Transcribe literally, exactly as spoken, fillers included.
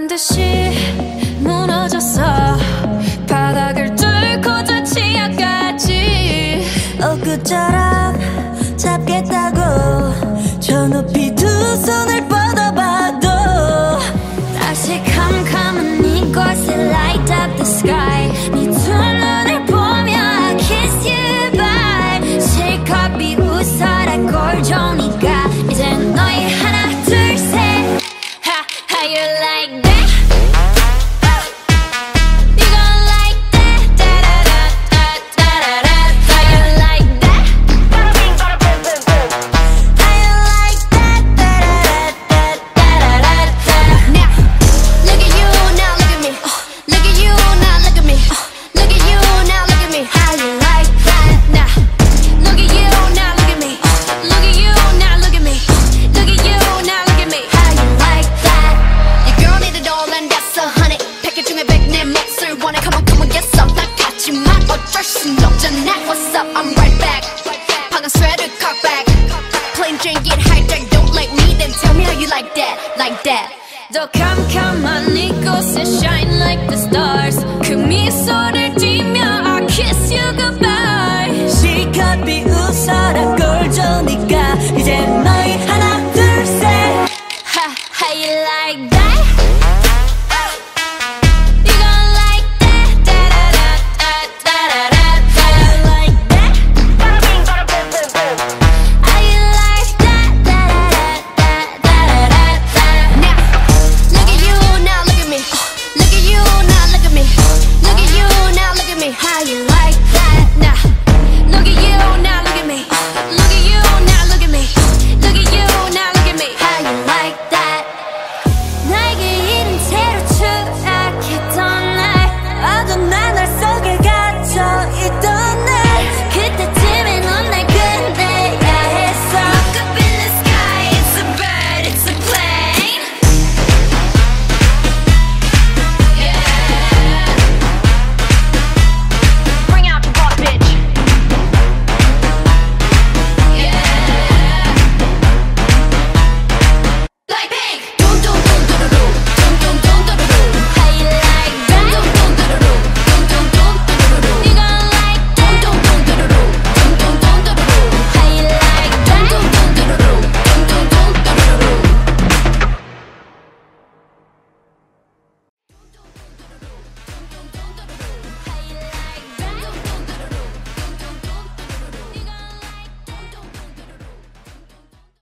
듯이 무너졌어. 바닥을 뚫고 저 치아까지 엊그처럼 잡겠다고 저 높이 두 손을 뻗어봐도 다시 캄캄한 이곳에 light up the sky. 네 두 눈을 보며 I kiss you bye. 실컷 비웃어라 꼴종이가 이젠 너희 하나 둘 셋. Ha, how you like that? You gon' like that? Da-da-da-da-da-da-da. How you like that? How you like that? Da-da-da-da-da-da-da. Now, look at you, now look at me. Look at you, now look at me. Look at you, now look at me. How you like that? Now, look at you, now look at me. Look at you, now look at me. Look at you, now look at me. How you like that? Your girl need it all and that's a hundred. 패킷 중에 백 내 몫을 원해. Come on, come on, get some. 나 같지만 어쩔 순 없잖아. What's up? I'm right back. 방금 sweater cock back. Plain Jane get hijacked. Don't like me, then tell me how you like that, like that. 더 캄캄한 이곳에 shine like the stars. 그 미소를